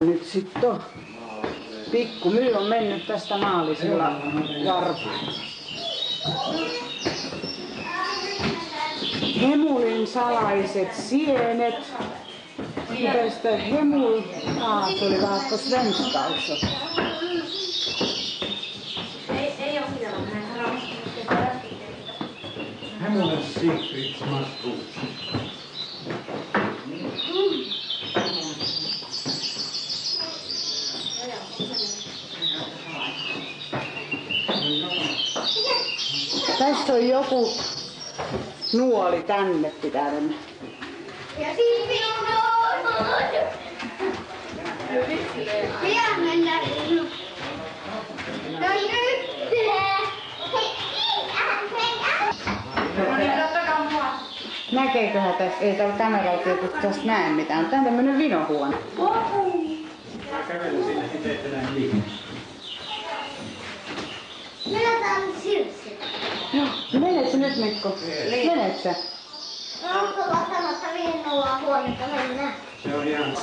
Nyt sitten pikku myy on mennyt tästä maallisella varpulla. Hemulin salaiset sienet. Tästä hemul... se oli vähän på svenska också. Ei ole vielä näin. Hemulens secret mushrooms. Tässä on joku nuoli tänne pitää mennä. Ja sitten pian mennään. No nyt! Näkeeköhän tässä? Ei täällä kameralla tietysti tästä näe mitään. Tää on tämmönen vinohuone. Mä kävelen sinne, niin teette näin liikaa. Mennään silsi. Joo, menet sä nyt Mikko? Menet sä? No onko vaan samassa vinnolla huonetta mennään? Se on ihan...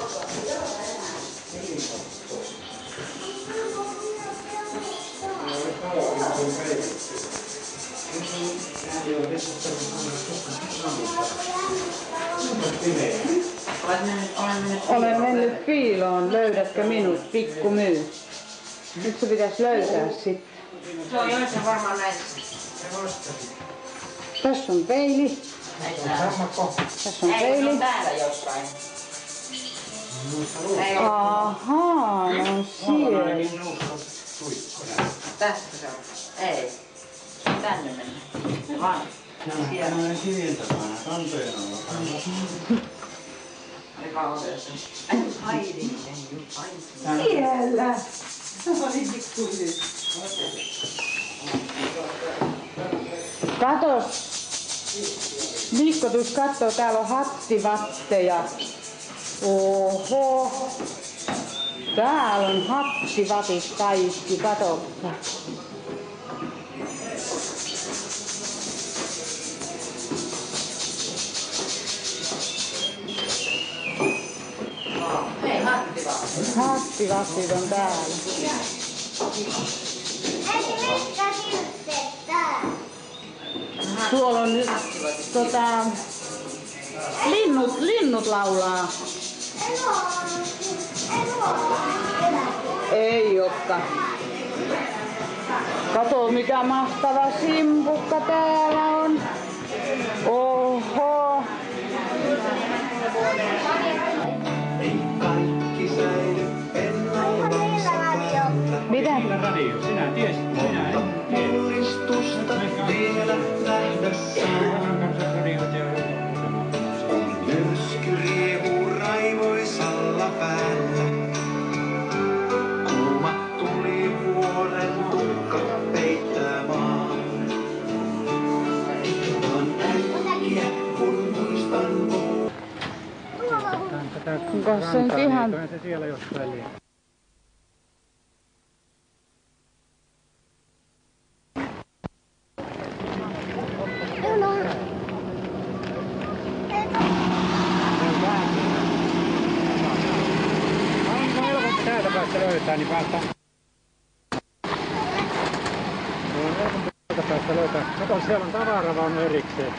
Olen mennyt piiloon. Löydätkö minut, pikku myy? Nyt se pitäisi löytää sitten. Se on joissa varmaan näitä. Tässä on peili. Tässä on peili. Täällä jossain. Ahaa, no siellä. Tästä se on. Ei. Tänne mennään. Vaan. Siellä on kiviltämään, kantojen alla. Joka on tässä. Haidin sen Siellä. Se oli pikku myy. Katos. Mikko tuus kattoo, täällä on hattivatteja. Oho. Täällä on hattivatit kaikki, katoppa. Hei, hattivatit. Hattivatit on täällä. Äiti, mitkä silset täällä? Tuolla on nyt linnut laulaa. Ei olekaan. Kato mikä mahtava simpukka täällä on. Oho. Mitä? Radio, sinä tiesit, minä en tiedä. Mullistusta vielä nähdessään. Myrsky riehuu raivoisalla päällä. Kuuma tulivuoren tukka peittää maan. On äkkiä kun muistan Onko se nyt ihan... Se siellä jossain liian. Täältä päästä löytää, niin päästään. Täältä päästä löytää. Kato, siellä on tavaravaunu erikseen.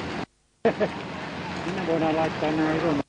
Minne voidaan laittaa nämä isommat.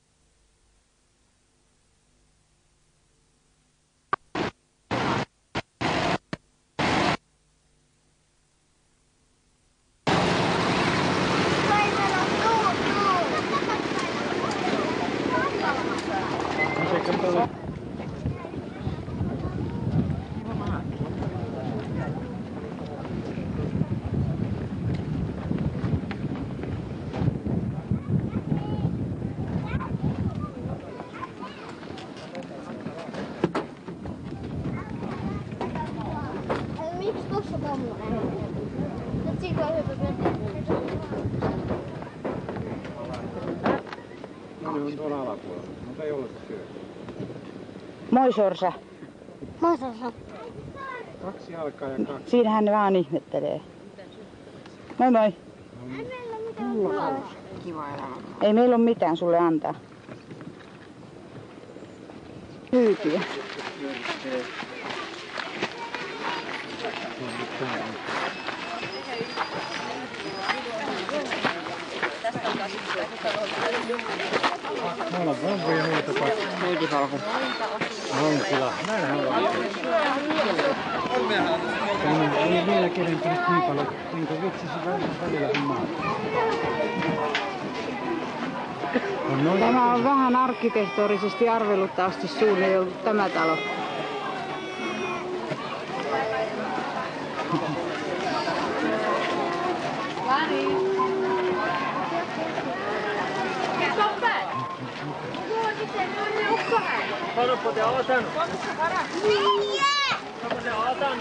Miksi tuossa tommonen? Nyt siitä on hyvä mennä. No ne on tuolla alapuolella, mutta ei ole syö. Moi Sorsa. Moi Sorsa. 2 jalkaa ja 2. Siinähän ne vaan ihmettelee. Moi moi. Ei meillä mitään puolella. Kiva elämä. Ei meillä ole mitään sulle antaa. pyykiä. Mulla on pompu ja huutopakki. Hoitopalku. Vankila. Näinhän on. Ei vielä kerentynyt niin paljon, niin kuin vitsisi välillä hommaa. Tämä on vähän arkkitehtorisesti arveluttavasti suunniteltu tämä talo. Sanoppa te aatanut. Sanoppa te aatanut.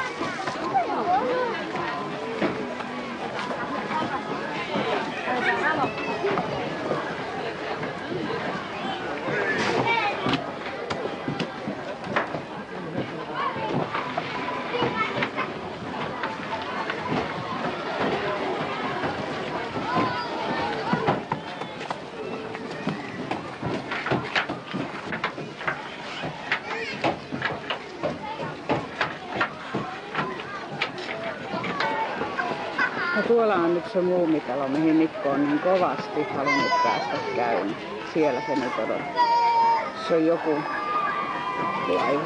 Ja tuolla on nyt se muumitalo, mihin Mikko on niin kovasti halunnut päästä käymään. Siellä se nyt on. Se on joku laiva.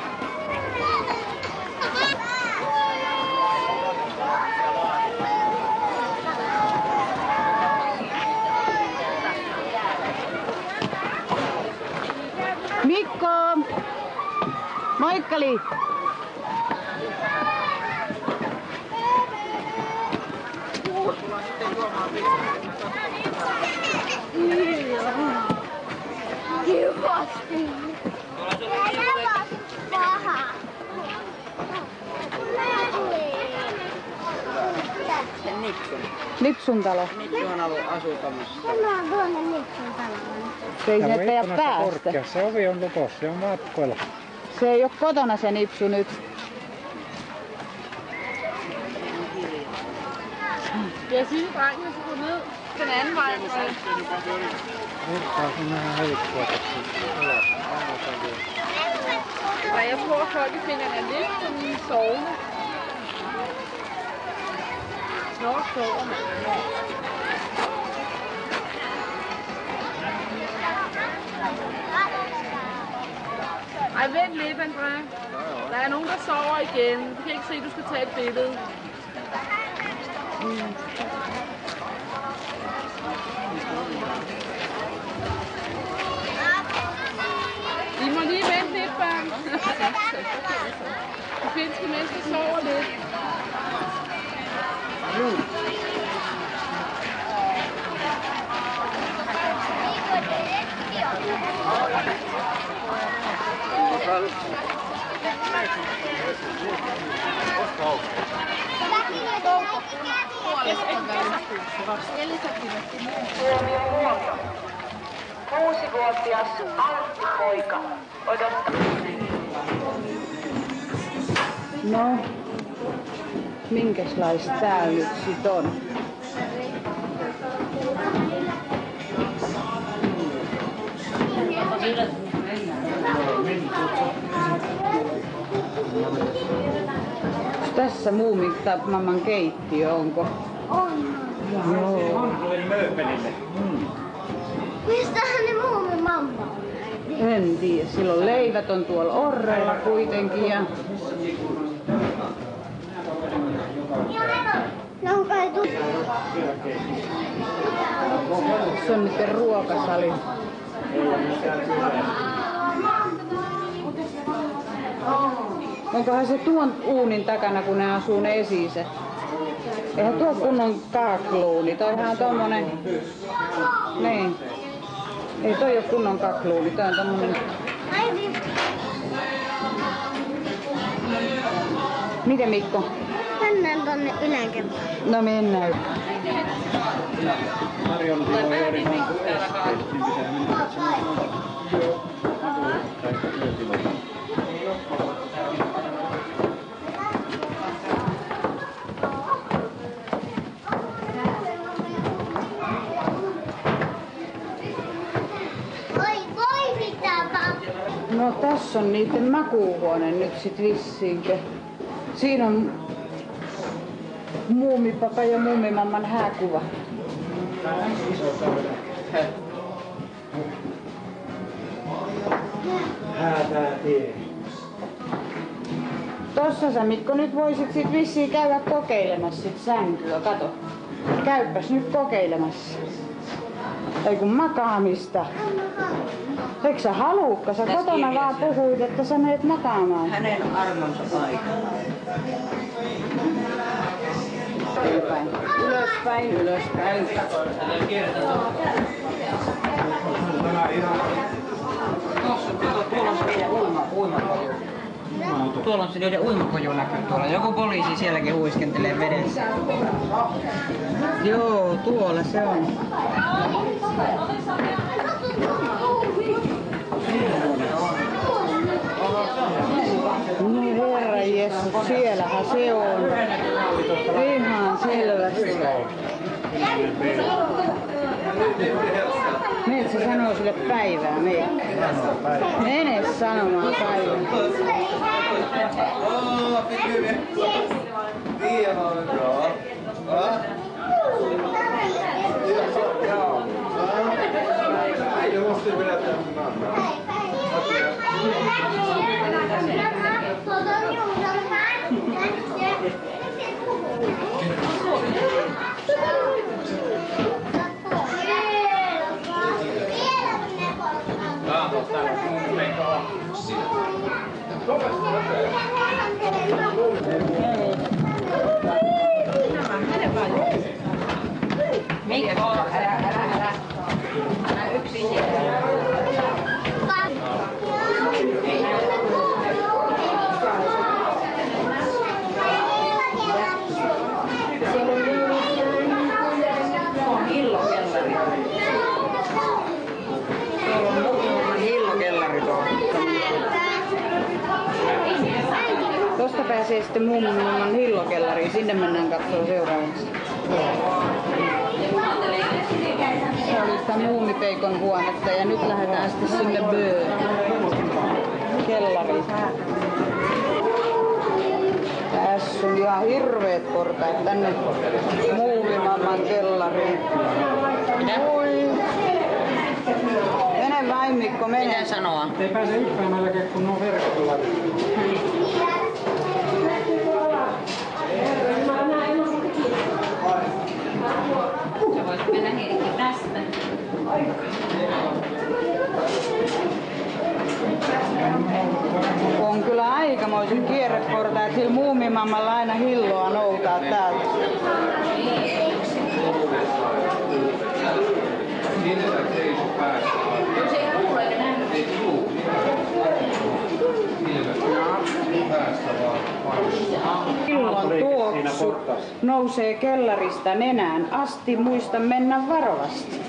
Mikko! Moikkali! Kivasti. Paha. Sen Nipsun. Nipsun talo. Nipsu on ollut asutamassa. Tämä on tuonne Nipsun taloon. Se ei sinne teidän päästä. Korkea. Se ovi on lukossa, se on matkoilla. Se ei ole kotona se Nipsu nyt. Jeg siger til drengen, at skulle ned den anden vej. Virtaa on vähän heikkoa tässä. Og jeg tror, at folkefingeren er lidt sådan sovende. Snart sover man. Ej, vent lidt, André. Der er nogen, der sover igen. Du kan ikke se, at du skal tage et billede. I må lige vente lidt, børn. De finske mennesker sover lidt. Huomio. 6-vuotias Antti-poika odottaa. No, minkäslaista täällä nyt sit on? Tässä Muumin keittiö, onko? On. Joo. Mistähän ne Muumin mamma on? En tiedä. Silloin leivät on tuolla orrella kuitenkin. Ja... Ne on kai se on nyt ruokasali. Onkohan se tuon uunin takana, kun ne asuu ne esiset? Eihän tuo kunnon kakluuni, toihan on tommonen... Niin. Ei toi oo kunnon kakluuni, toi on tommonen... Miten Mikko? Mennään tonne yläkertaan. No mennään. Marjolla on juuri pitää mennä katsomaan. Oi, voi mitä pappa. No tässä tossa on niiden makuuhuone nyt sit vissiinkö. Siinä on muumipapa ja muumimamman hääkuva. Häätää tie. Tossa sä Mikko nyt voisit sit vissiin käydä kokeilemassa sit sänkyä, kato. Käypäs nyt kokeilemassa. Ei kun makaamista. Eikö sä haluukka? Sä kotona vaan puhuit, että sä meet makaamaan. Hänen armonsa aika. Ylöspäin, ylöspäin, ylöspäin. Tuolla on se niiden uimakoju. Tuolla on se niiden uimakoju näkyy tuolla. Joku poliisi sielläkin huiskentelee vedessä. Joo, tuolla se on. No herra Jeesus, siellähän se on. Ihan selvästi. Menet sä sanoo sille päivää, meikö? Mene sanomaan päivää. Mikä? Älä yksin jää. Tosta pääsee sitten mummon hillokellariin, sinne mennään katsoo seuraavaksi. Se oli sitä muumipeikon huonetta ja nyt lähdetään sitten sinne kellariin. Tässä on ihan hirveet portaat tänne muumimamman kellariin. Oi. Mene vain Mikko, mene. Mitä sanoa? Ei pääse yppäämälläkään kun on verkkolla. Sä voisit mennä Heikki tästä. On kyllä aikamoiset kierreportaat, sillä muumimammalla aina hilloa noutaa täältä. Jos ei kuule, niin näin. Hillon tuoksu nousee kellarista nenään asti, muista mennä varovasti.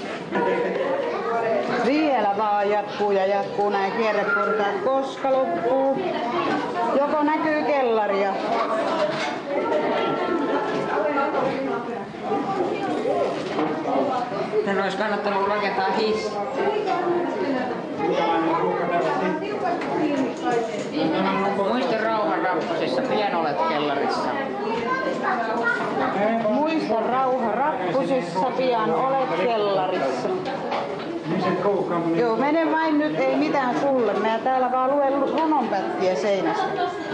Vielä vaan jatkuu ja jatkuu näin kierreportaat, koska loppuu. Joko näkyy kellaria. Tän olisi kannattanut rakentaa hissi. Muista rauhan rappusissa, pian olet kellarissa. Muista rauha rappusissa, pian olet kellarissa. Joo, mene vain nyt, ei mitään sulle. Mä täällä vaan luen runonpätkiä seinästä.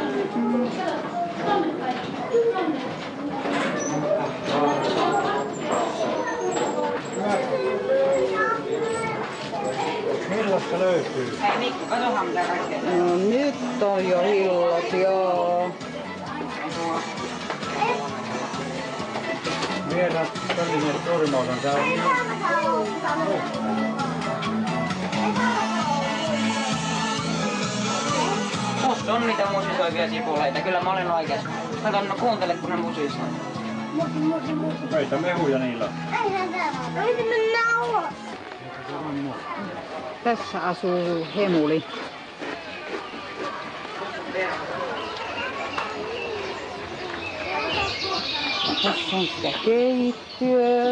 Millasta löytyy? Hei Mikko, katsohan mitä kaikkea. No nyt on jo hillot, joo. Vielä tällainen turmautan. Tää on Tossa on niitä musisoivia sipuleita, kyllä mä olen oikeassa. Kato, no kuuntele kun ne musisoi. Öitä mehuja niillä. Tässä asuu Hemuli. Tässä on sitä keittiöä.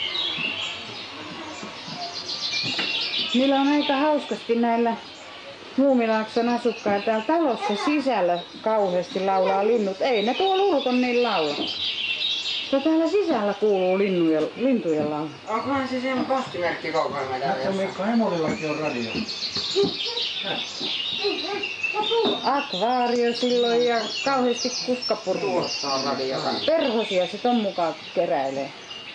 Niillä on aika hauskasti näillä Muumilaakson asukkaat täällä talossa sisällä kauheasti laulaa linnut. Ei ne tuolla ulkon niin laula. Täällä sisällä kuuluu lintujen laulu. Onkohan se sen postimerkki kokoelma täällä jossain? Mikko Emolillakin on radio. Akvaario silloin ja kauheasti kuskapurua. Tuossa on radio. Perhosia se ton mukaan keräilee.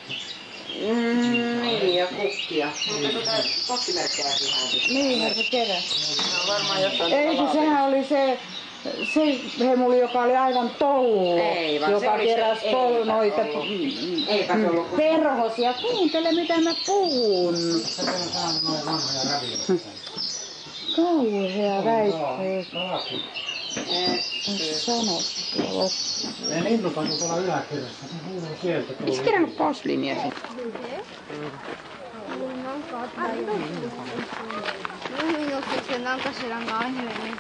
Niin, ja kukkia. Mutta postimerkkejäkin hän sitten. Niinhän se kerää. Se on varmaan jossain Ei kun sehän oli se hemuli, joka oli aivan tollu, Ei, vaan se joka oli se- keräsi eipä noita ollut. Eipä se ollut kuin- perhosia. Kuuntele mitä mä puhun. Kauhea väitteet. Sanottua. Ne linnut on tuolla yläkerrassa. Ne kuuluu sieltä Miksi tuolla. kerännyt posliinia sinne? Muuminukkiksen Lankasilan kahden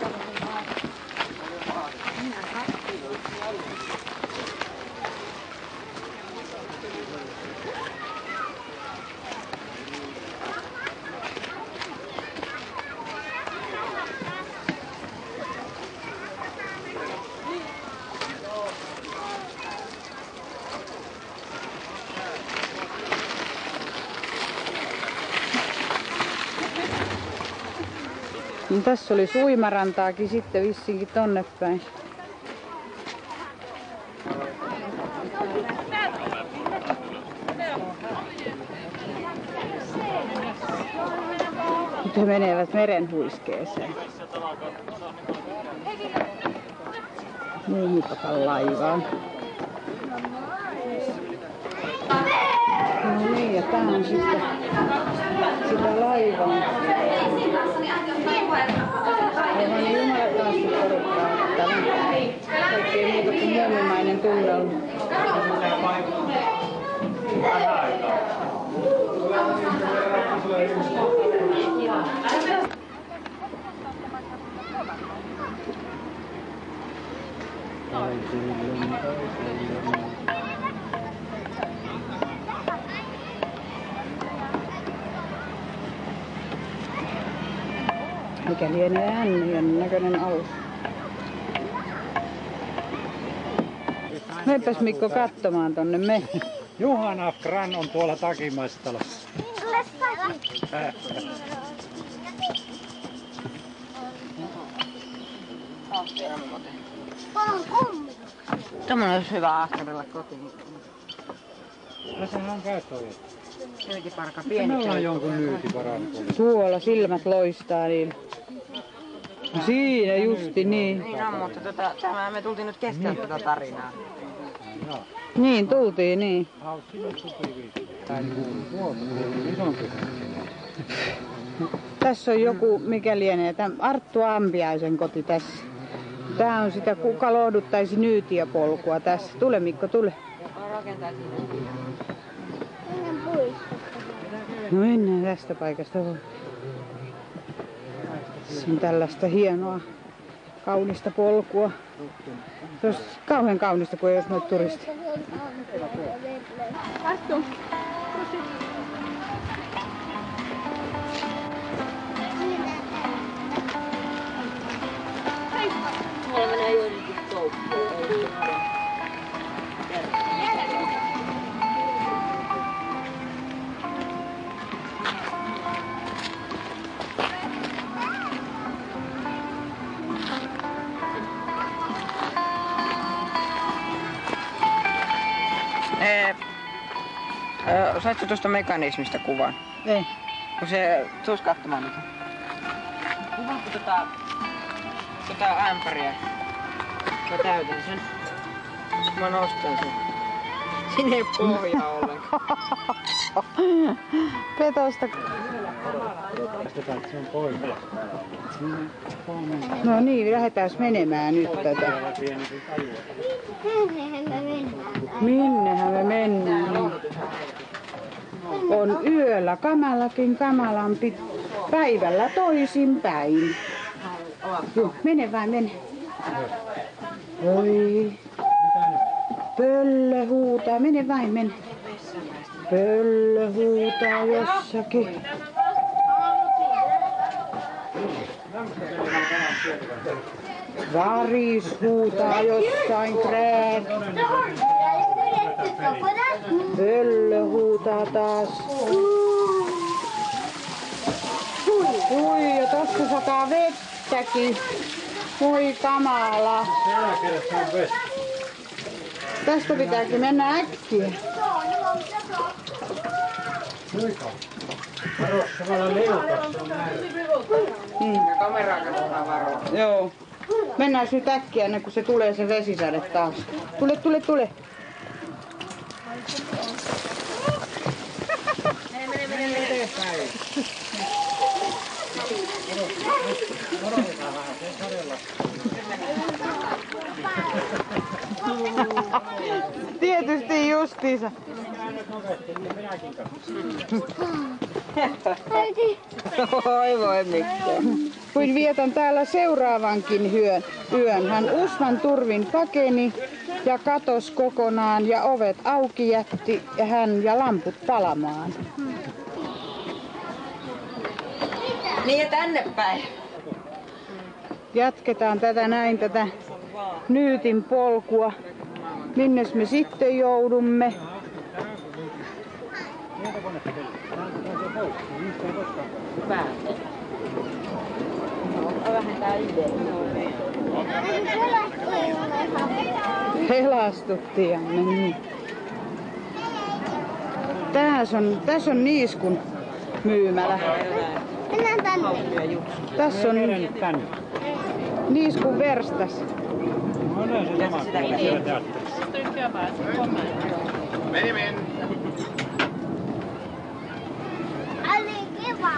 No, tässä oli suimarantaakin sitten vissinkin tonne päin. Nyt he menevät merenhuiskeeseen. Muumipakan laivaan. No niin, ja tää on sitten sitä laivaa. Aivan jumalattomasti porukkaa. Täällä on kaikkea muuta kuin muumimainen tunnelma. Mikä lienee ännien näköinen alus. Mepäs Mikko katsomaan tonne me. Juhana Gran on tuolla takimaistalossa. Tommonen olisi hyvä askarella kotiin. No sehän on käyttöohje. Nyytiparka, Me pieni ollaan jonkun nyytiparan. Tuolla silmät loistaa niin. No siinä justi niin. Niin on, mutta tämä me tultiin nyt keskellä tätä tarinaa. Niin tultiin niin. Tässä on joku, mikä lienee, Arttu Ampiaisen koti tässä. Tää on sitä, kuka lohduttaisi nyytiöpolkua tässä. Tule Mikko, tule. Mennään pois. No mennään tästä paikasta. Se on tällaista hienoa, kaunista polkua. Se olisi kauhean kaunista, kun ei olisi noita turisteja. Astu. Mulla menee joillekin toukkoon. Saitko tuosta mekanismista kuvan? Ei. Kun se, tuus katsomaan nyt. Kuvaatko tota ämpäriä? Mä täytän sen. Mä nostan sen. Siinä ei pohjaa ollenkaan. Petosta. Päästetään, että se on poika. No niin, lähdetään menemään nyt tätä. Minnehän me mennään? On yöllä kamallakin kamalampi, päivällä toisinpäin. Joo, mene vain, mene. Oi. Pöllö huutaa, mene vain, mene. Pöllö huutaa jossakin. Varis huutaa jossain krääk. Pöllö huutaa taas. Ui, ja tossa sataa vettäkin. Voi kamala. Tästä pitääkin mennä äkkiä. Kameraa kannattaa varoa. Joo. Mennään nyt äkkiä ennen kuin se tulee se vesisade taas. Tule. Tietysti justiinsa. Oi voi mikään. Kuin vietän täällä seuraavankin yön. Hän usvan turvin pakeni ja katos kokonaan ja ovet auki jätti ja hän ja lamput palamaan. Niin ja tänne päin. Jatketaan tätä Nyytin polkua. Minnes me sitten joudumme? Pelastuttiin niin. Tässä on Niiskun myymälä. Mennään tänne. Tässä on Niiskun verstas. Ali kiva.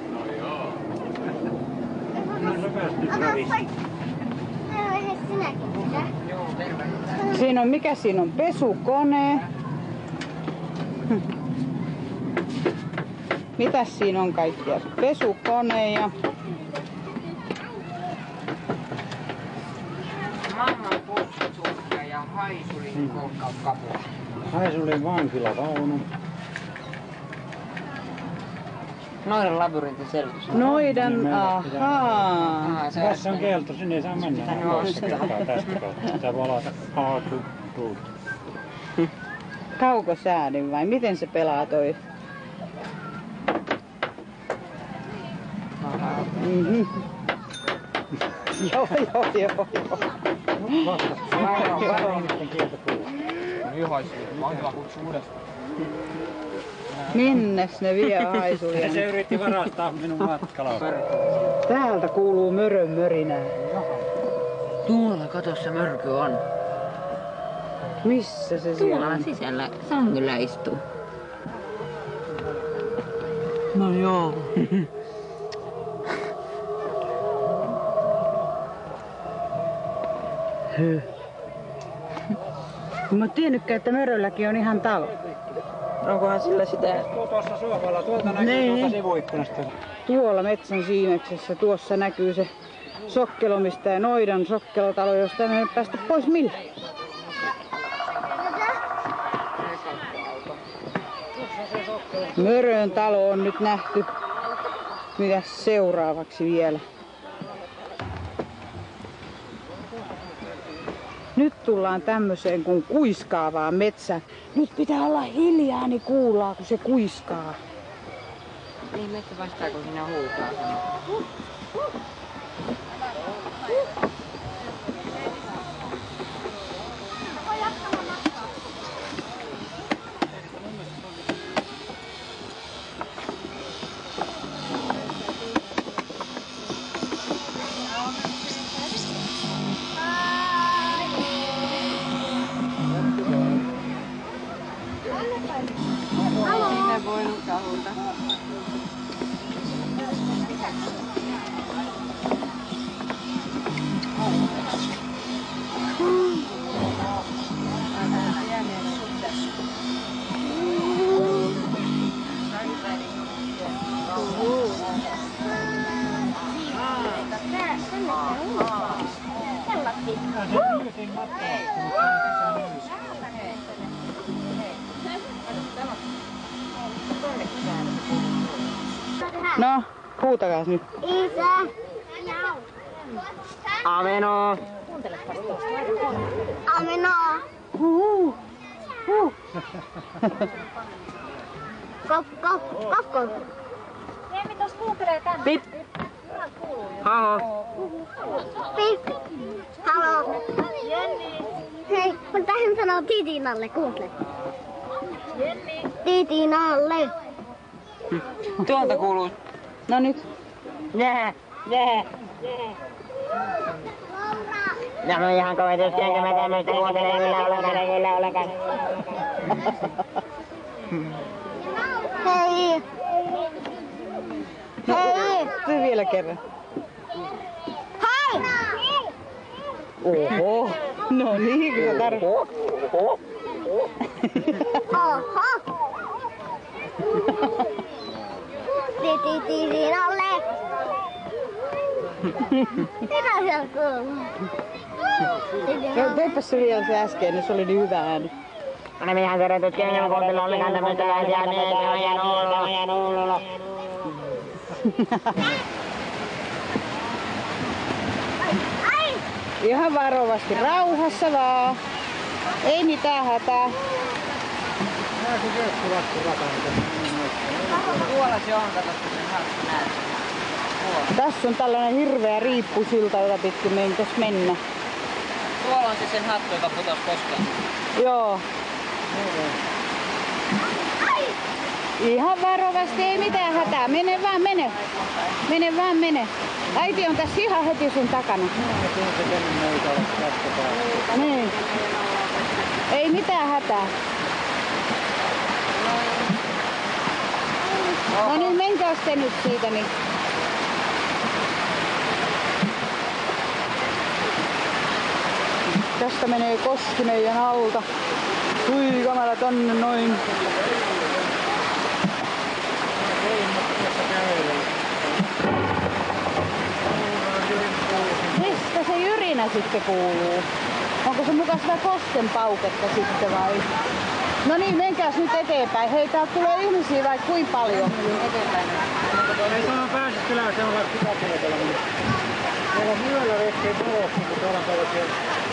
Siinä on, mikä siinä on? Pesukone. Mitäs siinä on kaikkea? Pesukone ja Mamman pussutulkka ja Haisulin kapula. Haisulin vankilavaunu. Noidan labyrintin selvitys. noidan, ahaa. Tässä on kielto, sinne ei saa mennä. Tästä kautta. Sitä voi alata A-ruut. Kaukosäädin vai miten se pelaa toi? Mhm. Joo. Minnes ne vie Haisulia? Se yritti varastaa minun matkalausta. Täältä kuuluu mörön mörinää. Tuolla kato se mörky on. Missä se siellä on? Sisällä sängyllä istuu. No joo. Mä oon tiennytkään, että mörölläkin on ihan talo. Onkohan sillä sitä? Tuossa sohvalla, tuolta näkyy Niin. tuolta sivuikkunasta. Tuolla metsän siimeksessä, tuossa näkyy se sokkelomista ja noidan sokkelotalo, josta ei päästä pois millään. Mörön talo on nyt nähty. Mitäs seuraavaksi vielä? Nyt tullaan tämmöiseen kuin kuiskaavaan metsään. Nyt pitää olla hiljaa, niin kuullaan kun se kuiskaa. Niin metsä vastaa kun sinä huutaa. Minä voin kahuta. No, huutakaa nyt. Isä. Ameno. Ameno. Kokko. Pip. Haho. Pip. Halo. Hei, mä tähän sanoo Tiitinalle, kuuntele. Tiitinalle. Tuolta kuuluu. No nyt. Jää. Nämä on ihan kovetus, enkä mä tämmöistä kuuntele, kyllä ollenkaan. Hei. Hei. Se vielä kerran. Hei. Oho. No niin, kun sä tarvitset. Oho. Tiitinalle. Mitä siellä kuuluu? Teipäs se vielä se äsken, niin se oli niin hyvä ääni. Anna ihan tervetuloa, enkä mä kuuntele ollenkaan tämmöistä asiaa, niin se on jäänyt ullo. Ihan varovasti, rauhassa vaan. Ei mitään hätää. Tuolla se on, kato, kun sen hattu näet. Tässä on tällainen hirveä riippusilta, jota pitkin meidän pitäisi mennä. Tuolla on se sen hattu, joka putosi koskeen. Joo. Ihan varovasti, ei mitään hätää. Mene vaan, mene. Mene vaan, mene. Äiti on tässä ihan heti sun takana. Niin. Ei mitään hätää. No niin, menkääs te nyt siitä niin. Tästä menee koski meidän alta. Ui, kamera tonne noin. Mistä se jyrinä sitten kuuluu? Onko se mukaan sitä kosken pauketta sitten vai? No niin, menkääs nyt eteenpäin. Hei, täältä tulee ihmisiä vai kuinka paljon? Eteenpäin. Ei tuohon pääse kylään, se on vaikka pitäkivetellä. Meillä on yöllä retkeen tulossa, kun tuolla on tällaisia.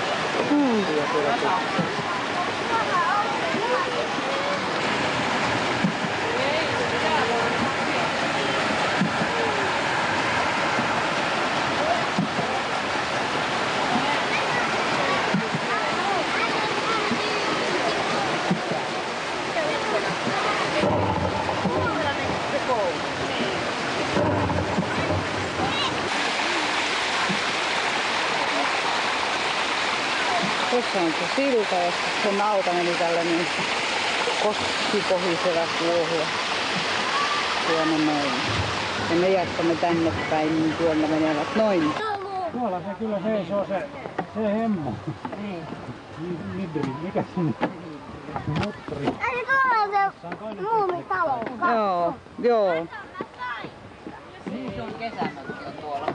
Tuossa on se silta ja sen alta meni tällainen koskikohiseva kuohua. Tuonne noin. Ja me jatkamme tänne päin, niin tuonne menevät noin. Tuolla se kyllä seisoo se hemmo. Niin. Midri, mikä se nyt? Muttri. Eli tuolla on se muumitalo. Joo. Se on kesämökki on tuolla.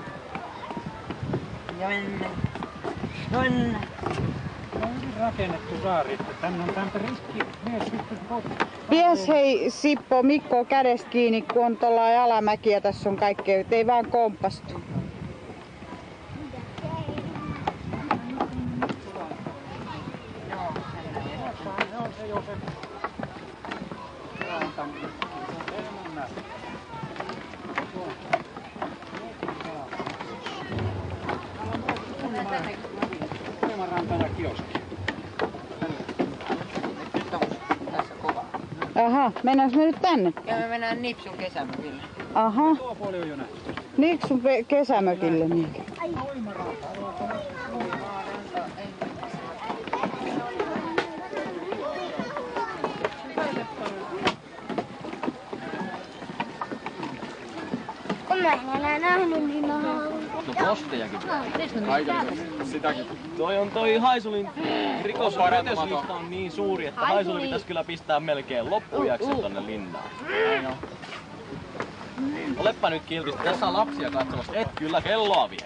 Jonne. Tämä on hyvin rakennettu saari, että tänne on tämmöinen riski mies sitten kotiin. Pies hei Sippo, Mikko kädestä kiinni, kun on tuolla alamäki ja tässä on kaikkea, ei vaan kompastu. Uimarantaa ja kioski. Tässä kova. Aha, mennäänkö me nyt tänne? Ja me mennään Nipsun kesämökille. Aha, Tuo puoli on jo nähty. Niksun kesämökille niin. Kun mä en enää nähnyt, niin mä haluan. No postejakin. Sitäkin. Toi Haisulin rikosoikeuslista on niin suuri, että Haisuli pitäisi kyllä pistää melkein loppujaksi tonne linnaan. Olepa nyt kiltisti, tässä on lapsia katsomassa, et kyllä kelloa vie.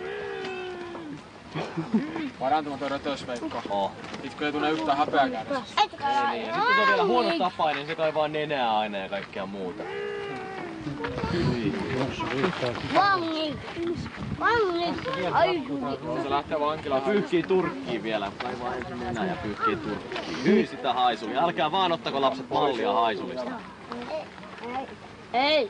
Parantumaton rötös, Veikko. Oh. Sitten ei tunne yhtään häpeääkään. Niin. Ja sitten kun se on vielä huono tapainen, niin se kaivaa nenää aina ja kaikkea muuta. Vangi. Se lähtee vankilaan. Pyyhkii Turkkiin vielä. Kaivaa ensin nenää ja pyyhkii Turkkiin. Hyi sitä haisulia. Älkää vaan ottako lapset mallia haisulista. Ei.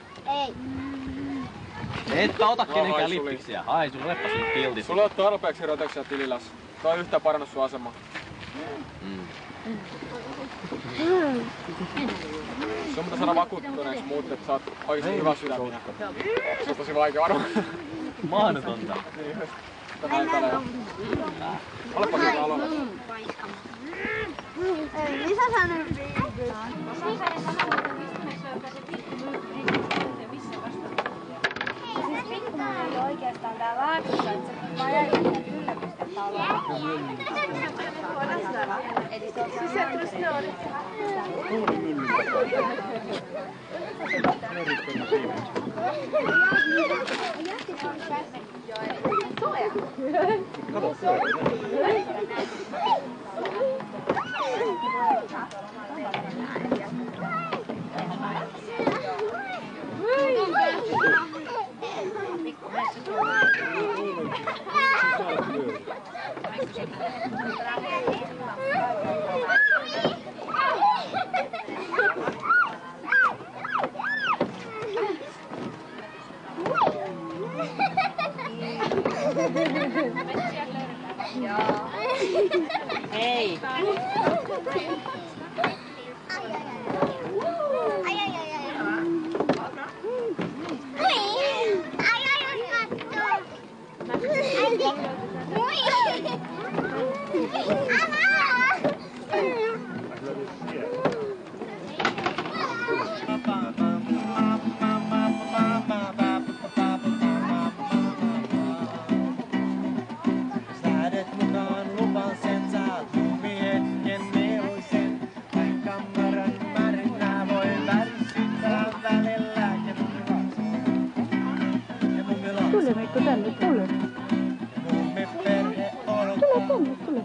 Etpä ota kenenkään lippiksiä. Haisul, reppa sinne kiltisi. Sulla on tarpeeksi rötöksiä tililäs. Toi on yhtään parannus sun asemaa. Sun pitää saada vakuuttuneeksi muut, että sä oot oikeesti hyvä sydäminen. Se on tosi vaikea varmaan. Mahdotonta. Olepa sieltä aloilla. Missä sä nyt? Oikeastaan tää laatussa, että se vaan jäi ylläpistää eli se on Ei. Tule Mikko tänne, tule. Tule.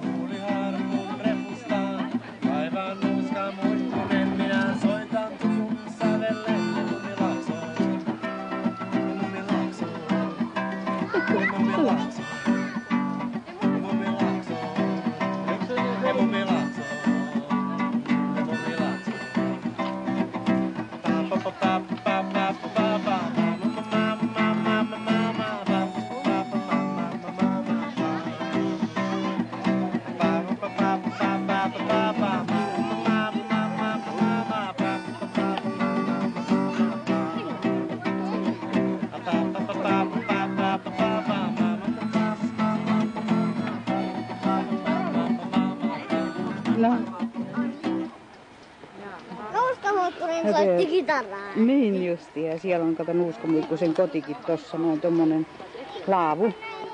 No. Nuuskamuikkurin soitti kitaraa. Niin justi, ja siellä on kato Nuuskamuikkusen kotikin tossa, noin tommonen laavu.